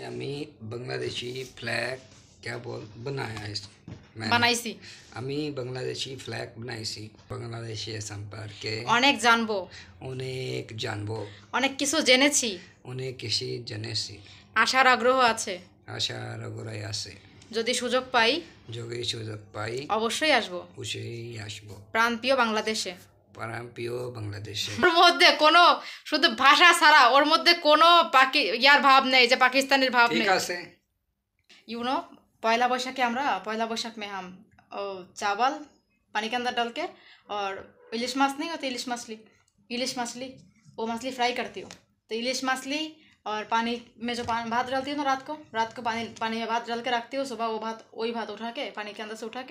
আমি বাংলাদেশি ফ্ল্যাগ क्या बोल बनाया है मैंने বানাইছি আমি বাংলাদেশি ফ্ল্যাগ বানাইছি বাংলাদেশি সম্পর্কে অনেক জানবো অনেক জানবো অনেক কিছু জেনেছি অনেক কিছু জেনেছি আশার আগ্রহ আছে আশার আগ্রহ আছে যদি সুযোগ পাই যদি সুযোগ পাই অবশ্যই আসবো অবশ্যই আসবো প্রাণপ্রিয় বাংলাদেশে প্রাণপ্রিয় বাংলাদেশে ওর মধ্যে কোনো শুধু ভাষা ছাড়া ওর মধ্যে কোনো ইয়ার ভাব নেই যে পাকিস্তানের ভাব ঠিক নেই আছে ইউনো पहला बैसाख के हमरा पहला बैसाख में हम चावल पानी के अंदर डाल के और इलिश माछ नहीं होती इलिश मछली वो मछली फ्राई करती हूँ। तो इलिश मछली और पानी में जो भात डालती हूँ ना रात को पानी में भात डाल के रखती हूँ। सुबह वो वही भात उठा के पानी के अंदर से उठा के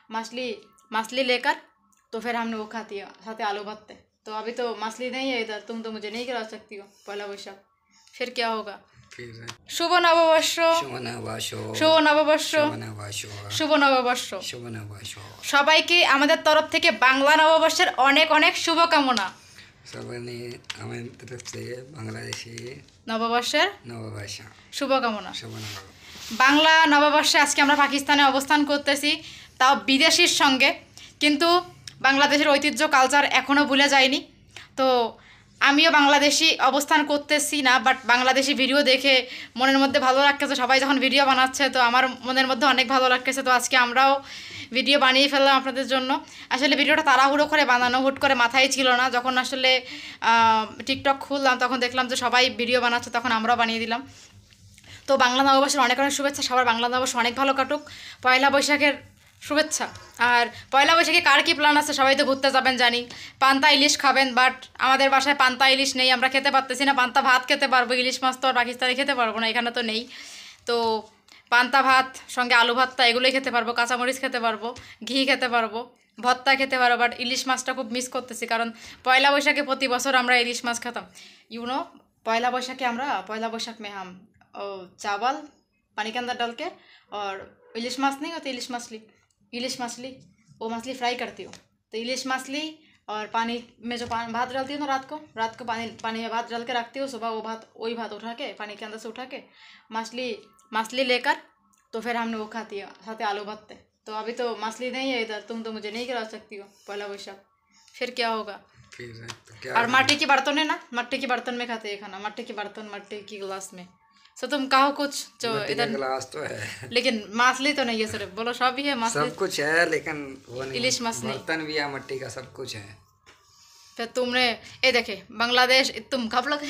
मछली लेकर तो फिर हमने वो खाती है साथ आलू भत्ते। तो अभी तो मछली नहीं है इधर, तुम तो मुझे नहीं गिरा सकती हो पहला बैसाख। फिर क्या होगा? শুভ নববর্ষ শুভ নববর্ষ শুভ নববর্ষ শুভ নববর্ষ শুভ নববর্ষ শুভ নববর্ষ সবাইকে আমাদের তরফ থেকে বাংলা নববর্ষের অনেক অনেক শুভকামনা। সবাই আমাদের তরফ থেকে বাংলাদেশি নববর্ষের শুভকামনা। বাংলা নববর্ষে আজকে আমরা পাকিস্তানে অবস্থান করতেছি, তাও বিদেশির সঙ্গে, কিন্তু বাংলাদেশের ঐতিহ্য কালচার এখনও ভুলে যায়নি। তো আমিও বাংলাদেশি অবস্থান করতেছি না, বাট বাংলাদেশি ভিডিও দেখে মনের মধ্যে ভালো লাগতেছে। সবাই যখন ভিডিও বানাচ্ছে তো আমার মনের মধ্যে অনেক ভালো লাগতেছে। তো আজকে আমরাও ভিডিও বানিয়ে ফেললাম আপনাদের জন্য। আসলে ভিডিওটা তাড়াহুড়ো করে বানানো, হুট করে মাথায় ছিল না। যখন আসলে টিকটক খুললাম তখন দেখলাম যে সবাই ভিডিও বানাচ্ছে, তখন আমরাও বানিয়ে দিলাম। তো বাংলা নববর্ষের অনেক অনেক শুভেচ্ছা। সবার বাংলা নববর্ষ অনেক ভালো কাটুক। পয়লা বৈশাখের শুভেচ্ছা। আর পয়লা বৈশাখে কার কী প্ল্যান আছে? সবাই তো ঘুরতে যাবেন জানি, পান্তা ইলিশ খাবেন, বাট আমাদের বাসায় পান্তা ইলিশ নেই, আমরা খেতে পারতেছি না। পান্তা ভাত খেতে পারবো, ইলিশ মাছ তো আর পাকিস্তানে খেতে পারবো না, এখানে তো নেই। তো পান্তা ভাত সঙ্গে আলু ভর্তা এগুলোই খেতে পারবো, কাঁচামরিচ খেতে পারবো, ঘি খেতে পারবো, ভর্তা খেতে পারবো। বাট ইলিশ মাছটা খুব মিস করতেছি, কারণ পয়লা বৈশাখে প্রতি বছর আমরা ইলিশ মাছ খেতাম। ইউনো पहला बैसाख में हम चावल पानी के अंदर डाल के और इलिश माछ नहीं होती इलिश मछली वो मछली फ्राई करती हूँ। तो इलिश मछली और पानी में जो भात डालती हूँ ना रात को पानी में भात डाल के रखती हूँ। सुबह वही भात उठा के पानी के अंदर से उठा के मछली लेकर तो फिर हमने वो खाती है साथ आलू भत्ते। तो अभी तो मछली नहीं है इधर, तुम तो मुझे नहीं गिरा सकती हो पहला बैसाख। फिर क्या होगा? और माटी के बर्तन है ना, मट्टी के बर्तन में खाते हैं खाना, मट्टी के बर्तन, मट्टी की गिलास में। सो तुम कहो कुछ जो इधर गिलास तो है लेकिन मछली तो नहीं है, सिर्फ बोलो सब ही है मछली, सब कुछ है लेकिन वो नहीं, इलिश मछली बर्तन भी है, मट्टी का सब कुछ है। फिर तुमने ये देखे बांग्लादेश, तुम कब लगे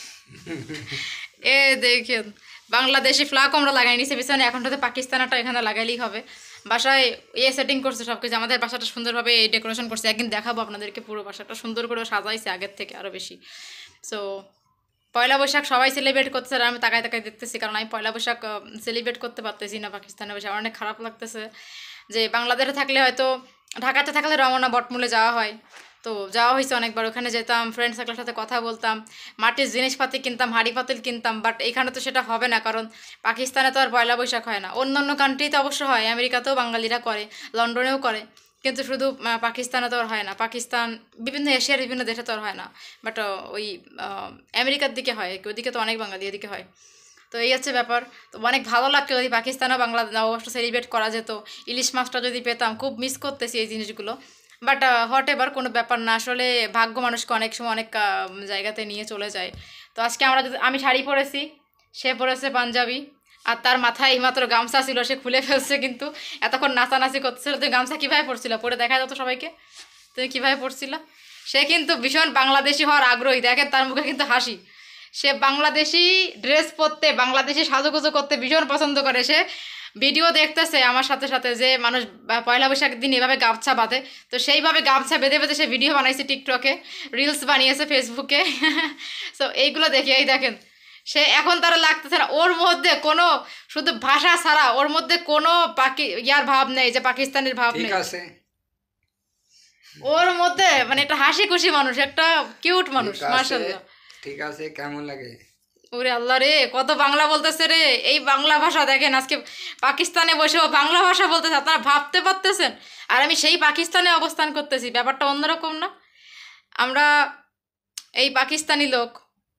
এ দেখেন বাংলাদেশি ফ্ল্যাগ আমরা লাগাই নিছি পিছনে, এখন তো পাকিস্তানটা এখানে লাগাইলেই হবে। বাসায় সেটিং করছে সব কিছু, আমাদের বাসাটা সুন্দরভাবে এই ডেকোরেশন করছে। একদিন দেখাবো আপনাদেরকে পুরো বাসাটা সুন্দর করে সাজাইছে আগের থেকে আরও বেশি। সো পয়লা বৈশাখ সবাই সেলিব্রেট করতেছে আর আমি তাকায় দেখতেছি, কারণ আমি পয়লা বৈশাখ সেলিব্রেট করতে পারতেছি না পাকিস্তানে বসে। আমার অনেক খারাপ লাগতেছে যে বাংলাদেশে থাকলে হয়তো, ঢাকাতে থাকলে রমনা বটমূলে যাওয়া হয়, তো যাওয়া হয়েছে অনেকবার, ওখানে যেতাম, ফ্রেন্ড সার্কেলের সাথে কথা বলতাম, মাটির জিনিসপাতি কিনতাম, হাঁড়ি পাতিল কিনতাম। বাট এখানে তো সেটা হবে না, কারণ পাকিস্তানে তো আর পয়লা বৈশাখ হয় না। অন্য অন্য কান্ট্রিতে অবশ্য হয়, আমেরিকাতেও বাঙালিরা করে, লন্ডনেও করে, কিন্তু শুধু পাকিস্তানে তো আর হয় না। পাকিস্তান বিভিন্ন এশিয়ার বিভিন্ন দেশে তো আর হয় না, বাট ওই আমেরিকার দিকে হয়, ওইদিকে তো অনেক বাঙালি, এদিকে হয়। তো এই হচ্ছে ব্যাপার। তো অনেক ভালো লাগতো যদি পাকিস্তানেও বাংলা নববর্ষ সেলিব্রেট করা যেত, ইলিশ মাছটা যদি পেতাম। খুব মিস করতেছি এই জিনিসগুলো, বাট হট এবার কোনো ব্যাপার না। আসলে ভাগ্য মানুষকে অনেক সময় অনেক জায়গাতে নিয়ে চলে যায়। তো আজকে আমি শাড়ি পরেছি, সে পরেছে পাঞ্জাবি, আর তার মাথায় এইমাত্র গামছা ছিল, সে খুলে ফেলছে, কিন্তু এতক্ষণ নাচানাচি করতেছিল। তুমি গামছা কীভাবে পরছিল? পরে দেখা যেত সবাইকে তুমি কীভাবে পরছিল। সে কিন্তু ভীষণ বাংলাদেশি হওয়ার আগ্রহী, দেখেন তার মুখে কিন্তু হাসি। সে বাংলাদেশি ড্রেস পরতে, বাংলাদেশি সাজুগুজু করতে ভীষণ পছন্দ করে। সে ভিডিও দেখতেছে আমার সাথে সাথে যে মানুষ পয়লা বৈশাখের দিন এভাবে গামছা বাঁধে, তো সেইভাবে গামছা বেঁধে বেঁধে সে ভিডিও বানাইছে, টিকটকে রিলস বানিয়েছে, ফেসবুকে। সো এইগুলো দেখে এই দেখেন, সে এখন তারা লাগতেছে না, ওর মধ্যে কোনো শুধু ভাষা ছাড়া ওর মধ্যে কোনো ইয়ার ভাব নেই যে পাকিস্তানের ভাব নেই। ওর মধ্যে মানে একটা হাসি খুশি মানুষ, একটা কিউট মানুষ, মাশাআল্লাহ। ঠিক আছে, কেমন লাগে? ওরে আল্লাহ রে, কত বাংলা বলতেছে রে। এই বাংলা ভাষা দেখেন, আজকে পাকিস্তানে বসেও বাংলা ভাষা বলতেছে, আপনারা ভাবতে পারতেছেন? আর আমি সেই পাকিস্তানে অবস্থান করতেছি, ব্যাপারটা অন্যরকম না? আমরা এই পাকিস্তানি লোক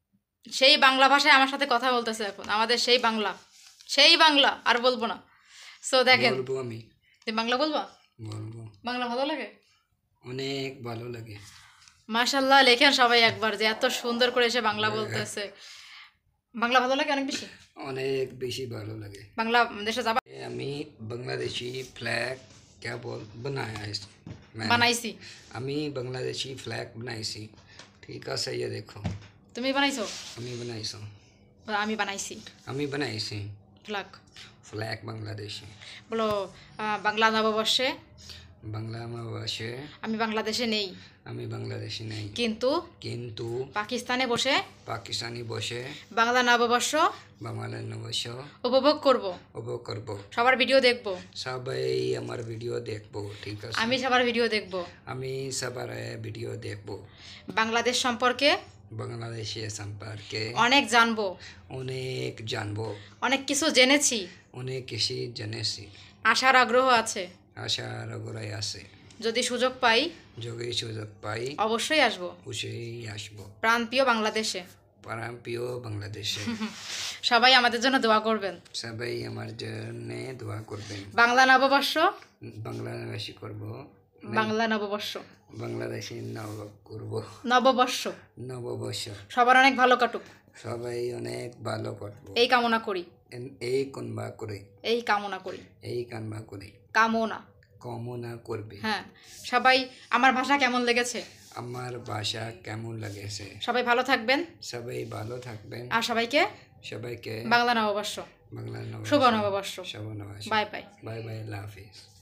সেই বাংলা ভাষায় আমার সাথে কথা বলতেছে এখন, আমাদের সেই বাংলা আর বলবো না। সো দেখেন, বলবো আমি, তুমি বাংলা বলবা? বলবো। বাংলা ভালো লাগে? অনেক ভালো লাগে। মাশাল্লাহ লেখেন সবাই একবার যে এত সুন্দর করে সে বাংলা বলতেছে। বাংলা ভালো লাগে অনেক বেশি? অনেক বেশি ভালো লাগে। বাংলা দেশে যাবা? আমি বাংলাদেশি फ्लैग क्या बोल बनाया है मैंने। বানাইছি। আমি বাংলাদেশি फ्लैग बनाइसी। ठीक है, सही है, देखो। তুমি বানাইছো? আমি बनाइছো। আমি বানাইছি আমি बनाइसी ফ্ল্যাগ। फ्लैग बांग्लादेशी। বলো বাংলা নববর্ষে বাংলা ভাষে আমি বাংলাদেশে নেই, আমি বাংলাদেশি নেই, কিন্তু কিন্তু পাকিস্তানে বসে পাকিস্তানি বসে বাংলা নববর্ষ বাংলা নববর্ষ উপভোগ করব। উপভোগ করব। সবার ভিডিও দেখব। সবাই আমার ভিডিও দেখবো, ঠিক আছে? আমি সবার ভিডিও দেখব। আমি সবার ভিডিও দেখবো। বাংলাদেশ সম্পর্কে বাংলাদেশের সম্পর্কে অনেক জানবো, অনেক জানবো, অনেক কিছু জেনেছি, অনেক কিছু জেনেছি। আসার আগ্রহ আছে। আশার আগ্রহ আছে। যদি সুযোগ পাই যদি সুযোগ পাই অবশ্যই আসবো অবশ্যই আসবো। প্রাণপ্রিয় বাংলাদেশে। প্রাণপ্রিয় বাংলাদেশে। সবাই আমাদের জন্য দোয়া করবেন। সবাই আমার জন্য দোয়া করবেন। বাংলা নববর্ষ বাংলাদেশি করব, বাংলা নববর্ষ বাংলাদেশি নব করব, নববর্ষ নববর্ষ। সবার অনেক ভালো কাটুক সবাই অনেক ভালো করবো, এই কামনা করি, এই কামনা করে, এই কামনা করি, এই কামনা করে, কামনা কামনা করবে। হ্যাঁ, সবাই আমার ভাষা কেমন লেগেছে? আমার ভাষা কেমন লাগেছে? সবাই ভালো থাকবেন সবাই ভালো থাকবেন। আর সবাইকে সবাইকে বাংলা নববর্ষ বাংলা শুভ নববর্ষ। শুভ নববর্ষ। Bye bye. বাই বাই, আল্লাহ হাফিজ।